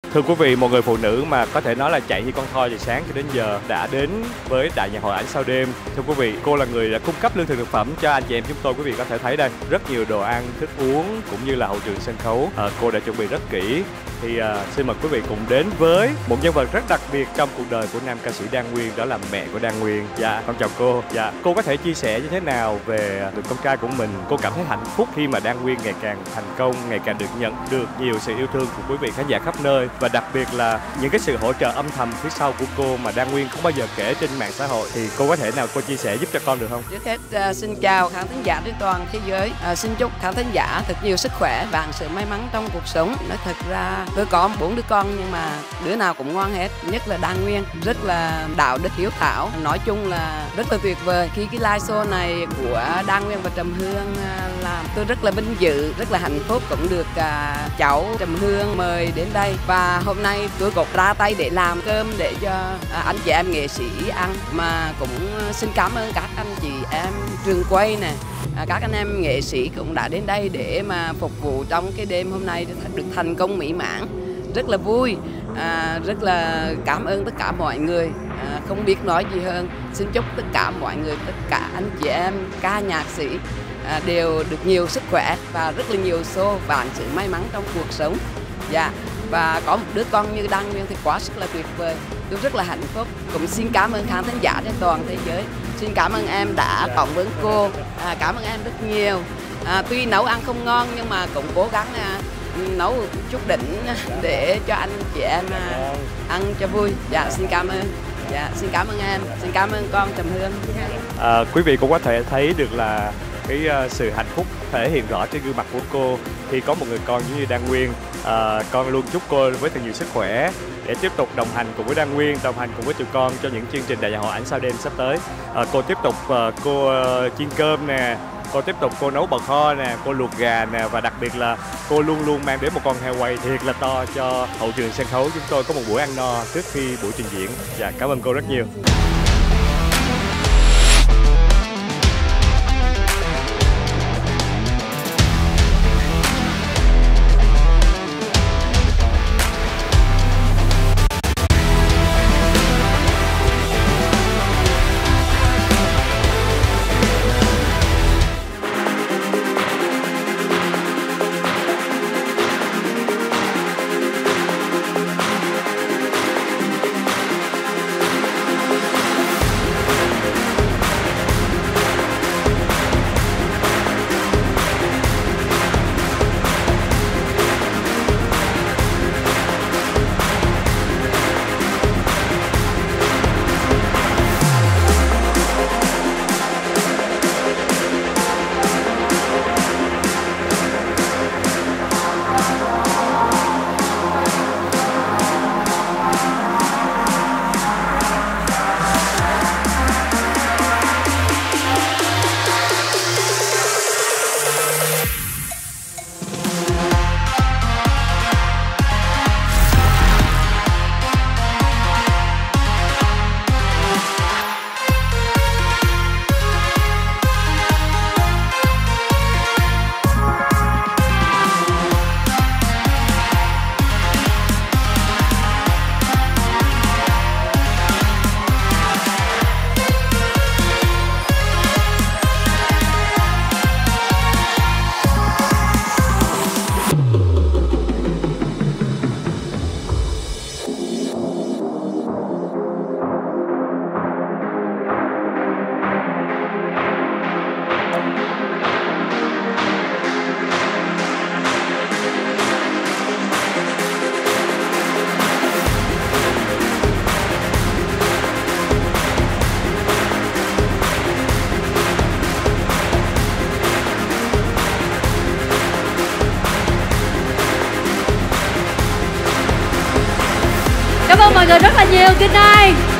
Thưa quý vị, một người phụ nữ mà có thể nói là chạy như con thoi từ sáng cho đến giờ đã đến với Đại nhạc hội Ánh Sao Đêm. Thưa quý vị, cô là người đã cung cấp lương thực thực phẩm cho anh chị em chúng tôi. Quý vị có thể thấy đây, rất nhiều đồ ăn, thức uống cũng như là hậu trường sân khấu. Cô đã chuẩn bị rất kỹ. Thì xin mời quý vị cùng đến với một nhân vật rất đặc biệt trong cuộc đời của nam ca sĩ Đan Nguyên, đó là mẹ của Đan Nguyên. Dạ, con chào cô. Dạ, cô có thể chia sẻ như thế nào về người con trai của mình? Cô cảm thấy hạnh phúc khi mà Đan Nguyên ngày càng thành công, ngày càng được nhận được nhiều sự yêu thương của quý vị khán giả khắp nơi, và đặc biệt là những cái sự hỗ trợ âm thầm phía sau của cô mà Đan Nguyên không bao giờ kể trên mạng xã hội. Thì cô có thể nào cô chia sẻ giúp cho con được không? Trước hết xin chào khán thính giả trên toàn thế giới. Xin chúc khán thính giả thật nhiều sức khỏe và sự may mắn trong cuộc sống. Nói thật ra tôi có 4 đứa con nhưng mà đứa nào cũng ngoan hết, nhất là Đan Nguyên rất là đạo đức hiếu thảo. Nói chung là rất là tuyệt vời. Khi cái live show này của Đan Nguyên và Trầm Hương làm tôi rất là vinh dự, rất là hạnh phúc, cũng được cháu Trầm Hương mời đến đây. Và hôm nay tôi cũng ra tay để làm cơm để cho anh chị em nghệ sĩ ăn, mà cũng xin cảm ơn các anh chị em trường quay nè, các anh em nghệ sĩ cũng đã đến đây để mà phục vụ trong cái đêm hôm nay được thành công mỹ mãn. Rất là vui, rất là cảm ơn tất cả mọi người, không biết nói gì hơn. Xin chúc tất cả mọi người, tất cả anh chị em ca nhạc sĩ đều được nhiều sức khỏe và rất là nhiều show và sự may mắn trong cuộc sống. Dạ, và có một đứa con như Đan Nguyên thì quá sức là tuyệt vời. Tôi rất là hạnh phúc. Cũng xin cảm ơn khán thính giả trên toàn thế giới. Xin cảm ơn em đã phỏng vấn cô. Cảm ơn em rất nhiều. Tuy nấu ăn không ngon nhưng mà cũng cố gắng nấu chút đỉnh để cho anh chị em ăn cho vui. Dạ, xin cảm ơn. Dạ, xin cảm ơn em. Xin cảm ơn con Trầm Hương. Quý vị cũng có thể thấy được là cái sự hạnh phúc thể hiện rõ trên gương mặt của cô khi có một người con giống như Đan Nguyên. Con luôn chúc cô với thật nhiều sức khỏe để tiếp tục đồng hành cùng với Đan Nguyên, đồng hành cùng với tụi con cho những chương trình Đại nhạc hội Ánh Sao Đêm sắp tới. Cô tiếp tục cô chiên cơm nè, cô tiếp tục cô nấu bò kho nè, cô luộc gà nè, và đặc biệt là cô luôn luôn mang đến một con heo quay thiệt là to cho hậu trường sân khấu chúng tôi có một buổi ăn no trước khi buổi trình diễn. Dạ, cảm ơn cô rất nhiều. Cảm ơn mọi người rất là nhiều. Good night.